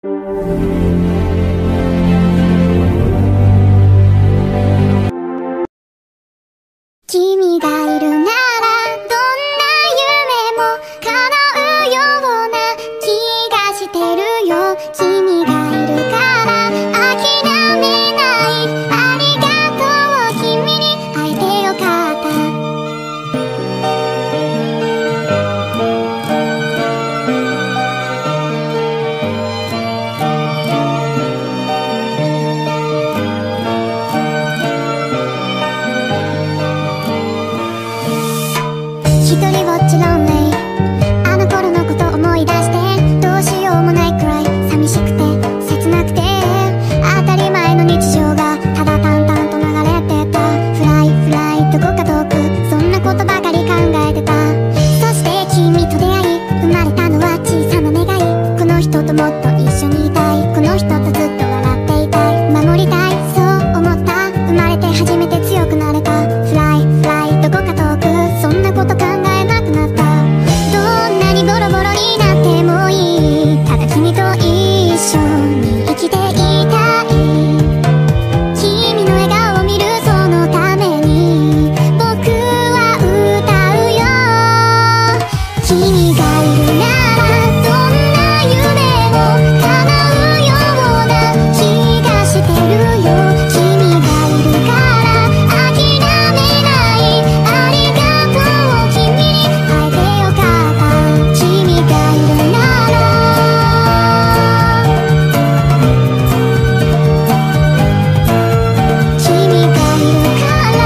君がいるならどんな夢も叶うような気がしてるよ。君がいるから諦めない。ありがとう、君に会えてよかった。一人ぼっちロンリー、あの頃のこと思い出してどうしようもないくらい寂しくて切なくて、当たり前の日常がただ淡々と流れてた。フライフライどこか遠く、そんなことばかり考えてた。そして君と出会い生まれたのは小さな願い。この人ともっと一緒にいたい。この人とずっと笑っていたい。守りたい、そう思った。生まれて初めて強くなれた。フライフライどこか遠く、そんなこと考えなくなった。どんなにボロボロになってもいい。ただ君と一緒に生きていたい。君の笑顔を見るそのために僕は歌うよ。君がいるならどんな夢も叶うような気がしてるよ。君がいるから諦めない。ありがとう、君に会えてよかった。君がいるなら君がいるから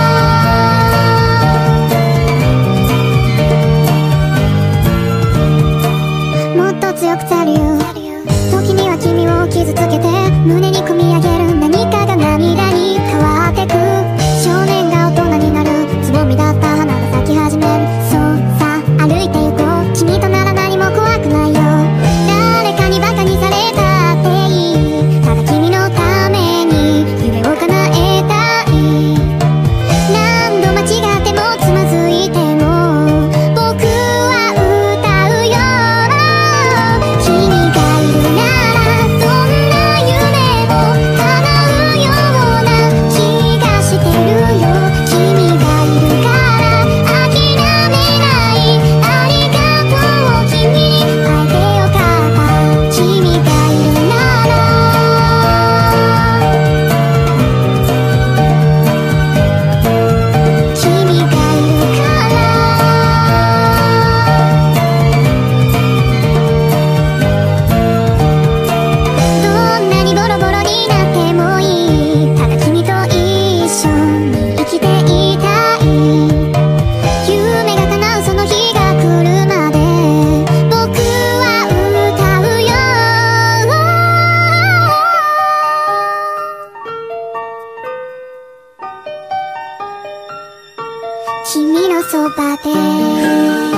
もっと強くされる。時には君を傷つけて胸に込み上げる何かが涙に変わってく。少年が大人になる。つぼみだった花が咲き始める。そうさ歩いて行こう。君となら何も怖くないよ。誰かにバカにされたっていい。ただ君のために夢を叶えたい。何度間違ってもつまずいても僕は歌うよ。君がいるならどんな夢も叶うような気がしてるよ。君がいるから諦めない。ありがとう、君に会えてよかった。君がいるなら君がいるからどんなにボロボロになってもいい。ただ君と一緒に生きていたい。夢が叶うその日が来るまで僕は歌うよ。君のそばで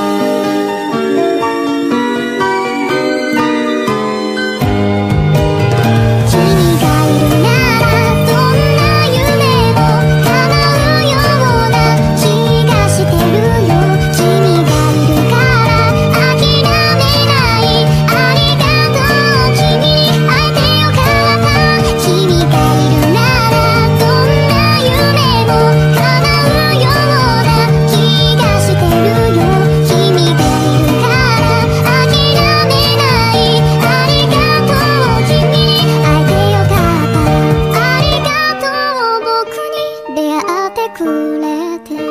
君がいるならどんな夢も叶うような気がしてるよ。君がいるから諦めない。ありがとう、君に会えてよかった。君がいるならどんな夢も叶うような気がしてるよ。君がいるから諦めない。ありがとう、君に会えてよかった。ありがとう、僕に出会ってくれて。